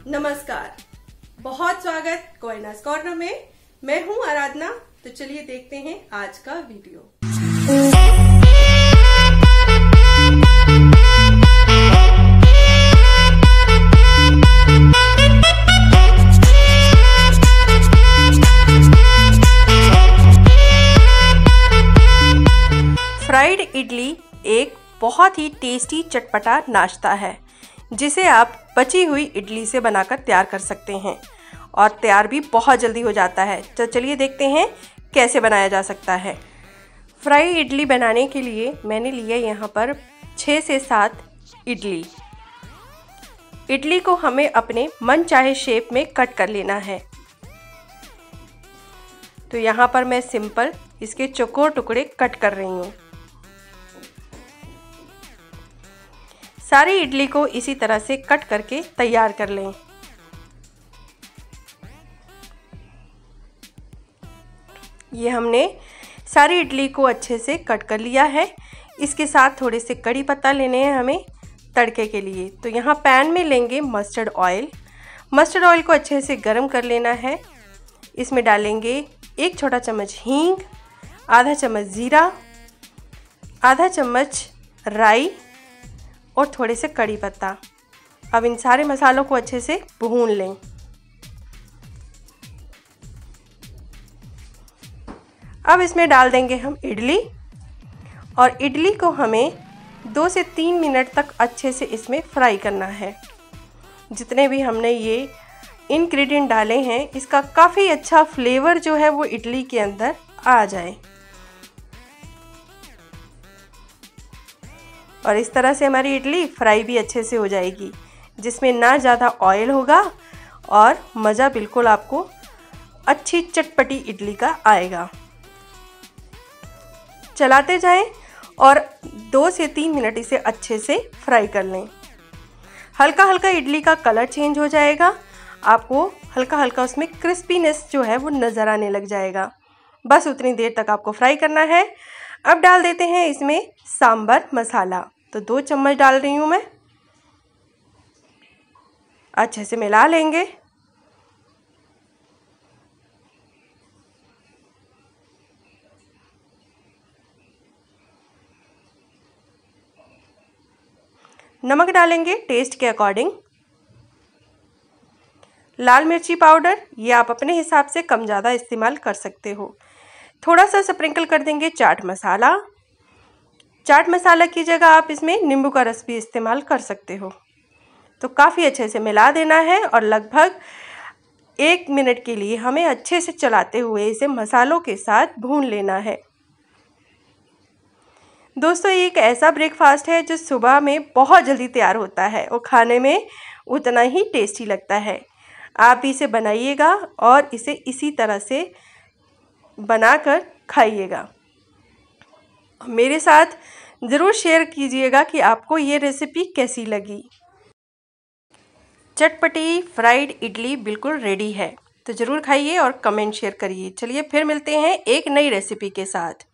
नमस्कार, बहुत स्वागत कोयनास कॉर्नर में। मैं हूं आराधना। तो चलिए देखते हैं आज का वीडियो। फ्राइड इडली एक बहुत ही टेस्टी चटपटा नाश्ता है जिसे आप बची हुई इडली से बनाकर तैयार कर सकते हैं और तैयार भी बहुत जल्दी हो जाता है। तो चलिए देखते हैं कैसे बनाया जा सकता है। फ्राई इडली बनाने के लिए मैंने लिया यहाँ पर 6 से 7 इडली। इडली को हमें अपने मन चाहे शेप में कट कर लेना है। तो यहाँ पर मैं सिंपल इसके चौकोर टुकड़े कट कर रही हूँ। सारी इडली को इसी तरह से कट करके तैयार कर लें। ये हमने सारी इडली को अच्छे से कट कर लिया है। इसके साथ थोड़े से कड़ी पत्ता लेने हैं हमें तड़के के लिए। तो यहाँ पैन में लेंगे मस्टर्ड ऑयल। मस्टर्ड ऑयल को अच्छे से गर्म कर लेना है। इसमें डालेंगे 1 छोटा चम्मच हींग, आधा चम्मच जीरा, आधा चम्मच राई और थोड़े से कड़ी पत्ता। अब इन सारे मसालों को अच्छे से भून लें। अब इसमें डाल देंगे हम इडली और इडली को हमें 2 से 3 मिनट तक अच्छे से इसमें फ्राई करना है। जितने भी हमने ये इंग्रेडिएंट डाले हैं इसका काफ़ी अच्छा फ्लेवर जो है वो इडली के अंदर आ जाए। और इस तरह से हमारी इडली फ्राई भी अच्छे से हो जाएगी, जिसमें ना ज़्यादा ऑयल होगा और मज़ा बिल्कुल आपको अच्छी चटपटी इडली का आएगा। चलाते जाएं और 2 से 3 मिनट इसे अच्छे से फ्राई कर लें। हल्का हल्का इडली का कलर चेंज हो जाएगा। आपको हल्का हल्का उसमें क्रिस्पीनेस जो है वो नज़र आने लग जाएगा। बस उतनी देर तक आपको फ्राई करना है। अब डाल देते हैं इसमें सांभर मसाला। तो 2 चम्मच डाल रही हूँ मैं। अच्छे से मिला लेंगे। नमक डालेंगे टेस्ट के अकॉर्डिंग। लाल मिर्ची पाउडर ये आप अपने हिसाब से कम ज़्यादा इस्तेमाल कर सकते हो। थोड़ा सा स्प्रिंकल कर देंगे चाट मसाला। चाट मसाला की जगह आप इसमें नींबू का रस भी इस्तेमाल कर सकते हो। तो काफ़ी अच्छे से मिला देना है और लगभग 1 मिनट के लिए हमें अच्छे से चलाते हुए इसे मसालों के साथ भून लेना है। दोस्तों, ये एक ऐसा ब्रेकफास्ट है जो सुबह में बहुत जल्दी तैयार होता है और खाने में उतना ही टेस्टी लगता है। आप भी इसे बनाइएगा और इसे इसी तरह से बनाकर खाइएगा। मेरे साथ ज़रूर शेयर कीजिएगा कि आपको ये रेसिपी कैसी लगी। चटपटी फ्राइड इडली बिल्कुल रेडी है। तो ज़रूर खाइए और कमेंट शेयर करिए। चलिए फिर मिलते हैं एक नई रेसिपी के साथ।